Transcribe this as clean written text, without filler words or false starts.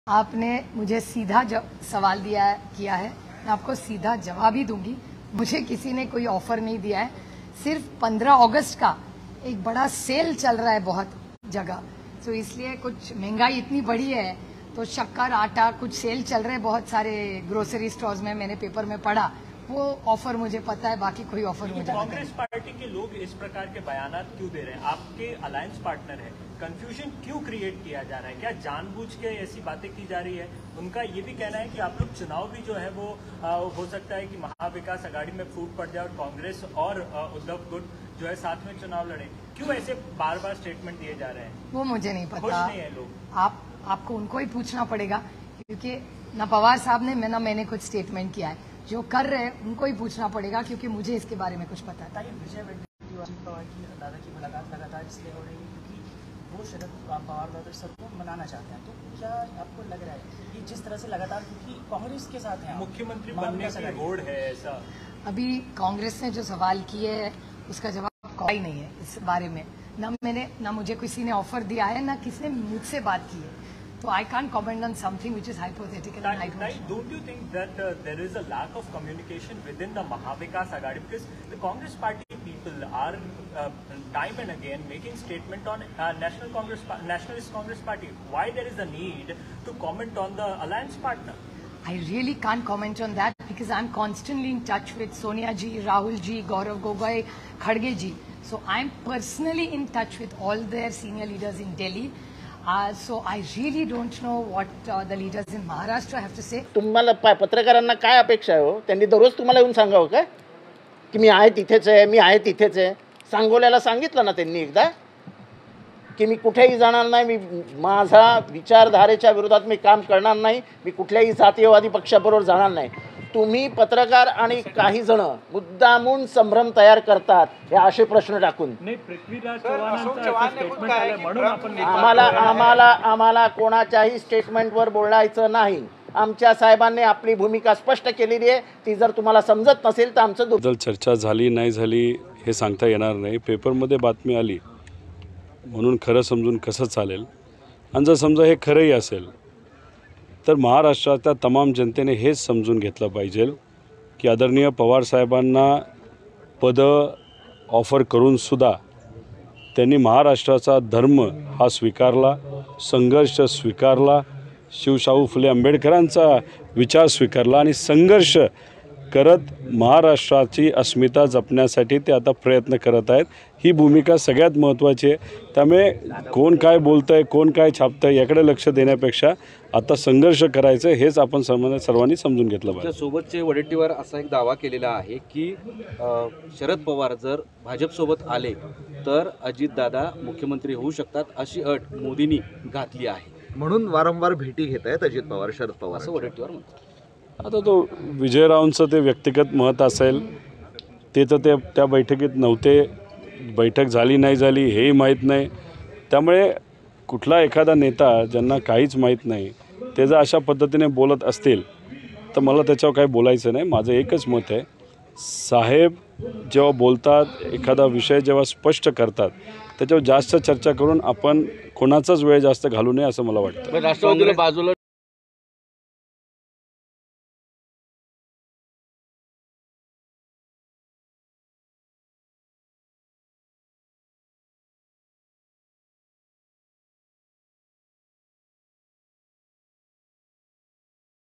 आपने मुझे सीधा सवाल किया है, मैं आपको सीधा जवाब ही दूंगी। मुझे किसी ने कोई ऑफर नहीं दिया है। सिर्फ 15 अगस्त का एक बड़ा सेल चल रहा है बहुत जगह, तो इसलिए कुछ महंगाई इतनी बढ़ी है तो शक्कर आटा कुछ सेल चल रहे हैं बहुत सारे ग्रोसरी स्टोर्स में, मैंने पेपर में पढ़ा। वो ऑफर मुझे पता है, बाकी कोई ऑफर मुझे नहीं। कांग्रेस पार्टी के लोग इस प्रकार के बयानात क्यों दे रहे हैं? आपके अलायंस पार्टनर है, कंफ्यूजन क्यों क्रिएट किया जा रहा है? क्या जानबूझ के ऐसी बातें की जा रही है? उनका ये भी कहना है कि आप लोग चुनाव भी जो है वो हो सकता है कि महाविकास आघाड़ी में फूट पड़ जाए और कांग्रेस और उद्धव गुट जो है साथ में चुनाव लड़े। क्यों ऐसे बार बार स्टेटमेंट दिए जा रहे हैं? वो मुझे नहीं पता। खुश नहीं है लोग। आपको उनको ही पूछना पड़ेगा, क्योंकि न पवार साहब ने मैंने कुछ स्टेटमेंट किया है। जो कर रहे हैं उनको ही पूछना पड़ेगा, क्योंकि मुझे इसके बारे में कुछ पता है। विजय वडेट्टीवार अजित पवार की दादा की मुलाकात लगातार इसलिए हो रही है क्योंकि वो शरद पवार दादा सबको मनाना चाहते हैं। तो क्या आपको लग रहा है कि जिस तरह से लगातार, क्योंकि कांग्रेस के साथ हैं, मुख्यमंत्री बनने की होड़ है ऐसा? अभी कांग्रेस ने जो सवाल किए है उसका जवाब कोई नहीं है इस बारे में। न मुझे किसी ने ऑफर दिया है, न किसी ने मुझसे बात की है, तो I can't comment on something which is hypothetical. Don't you think that there is a lack of communication within the Mahavikas Aghadi? Because the Congress Party people are time and again making statement on Nationalist Congress Party. Why there is a need to comment on the alliance partner? I really can't comment on that because I'm constantly in touch with Sonia ji, Rahul ji, Gaurav Gogoi, Khadge ji. So I'm personally in touch with all their senior leaders in Delhi. So I really don't know what the leaders in Maharashtra have to say. तुम्हाला पत्रकारांना काय अपेक्षा आहे हो? त्यांनी दररोज तुम्हाला येऊन सांगावं काय की मी आहे तिथेच आहे, मी आहे तिथेच आहे? सांगोल्याला सांगितलं ना त्यांनी एकदा की मी कुठेही जाणार नाही, मी माझा विचारधारेच्या विरोधात मी काम करणार नाही, मी कुठल्याही जातीयवादी पक्षाबरोबर जाणार नाही. तुम्ही पत्रकार आणि काही जण मुद्दामून संभ्रम तयार करतात हे असे प्रश्न टाकून. आम्हाला कोणाच्याही स्टेटमेंटवर बोलायचं नाही. आमच्या साहेबांनी आपली भूमिका स्पष्ट केलेली आहे. ती जर तुम्हाला समजत नसेल तर आमचं बद्दल चर्चा झाली नाही झाली हे सांगता येणार नाही. पेपरमध्ये बातमी आली म्हणून खरं समजून कसं चालेल? आणि जर समजा हे खरंही असेल तर महाराष्ट्राच्या तमाम जनतेने हेच समजून घेतलं पाहिजे की आदरणीय पवार साहेबांना पदं ऑफर करूनसुद्धा त्यांनी महाराष्ट्राचा धर्म हा स्वीकारला, संघर्ष स्वीकारला, शिवशाहू फुले आंबेडकरांचा विचार स्वीकारला आणि संघर्ष करत महाराष्ट्राची अस्मिता जपण्यासाठी ते आता प्रयत्न करत आहेत. ही भूमिका सगळ्यात महत्त्वाची आहे. त्यामुळे कोण काय बोलतं आहे, कोण काय छापतं आहे याकडे लक्ष देण्यापेक्षा आता संघर्ष करायचं हेच आपण सर्वांनी समजून घेतलं पाहिजे. सोबतचे वडेट्टीवार असा एक दावा केलेला आहे की शरद पवार जर भाजपसोबत आले तर अजितदादा मुख्यमंत्री होऊ शकतात अशी अट मोदींनी घातली आहे, म्हणून वारंवार भेटी घेत आहेत अजित पवार शरद पवार असं वडेट्टीवार म्हणतात. आता तो विजयरावांचं ते व्यक्तिगत मत असेल, ते तर त्या बैठकीत नव्हते, बैठक झाली नाही झाली हेही माहीत नाही. त्यामुळे कुठला एखादा नेता ज्यांना काहीच माहीत नाही ते जर अशा पद्धतीने बोलत असतील तर मला त्याच्यावर काही बोलायचं नाही. माझं एकच मत आहे, साहेब जेव्हा बोलतात, एखादा विषय जेव्हा स्पष्ट करतात त्याच्यावर जास्त चर्चा करून आपण कोणाचाच वेळ जास्त घालू नये असं मला वाटतं. राष्ट्रवादीला बाजूला